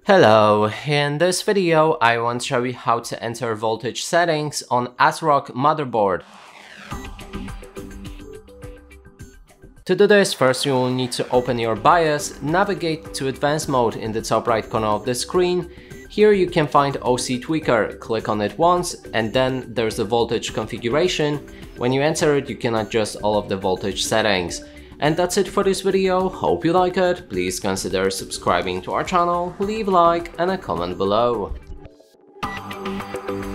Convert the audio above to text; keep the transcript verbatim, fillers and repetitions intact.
Hello, in this video I want to show you how to enter voltage settings on Asrock motherboard. To do this, first you will need to open your BIOS, navigate to advanced mode in the top right corner of the screen. Here you can find O C Tweaker, click on it once and then there's the voltage configuration. When you enter it you can adjust all of the voltage settings. And that's it for this video, hope you like it, please consider subscribing to our channel, leave a like and a comment below.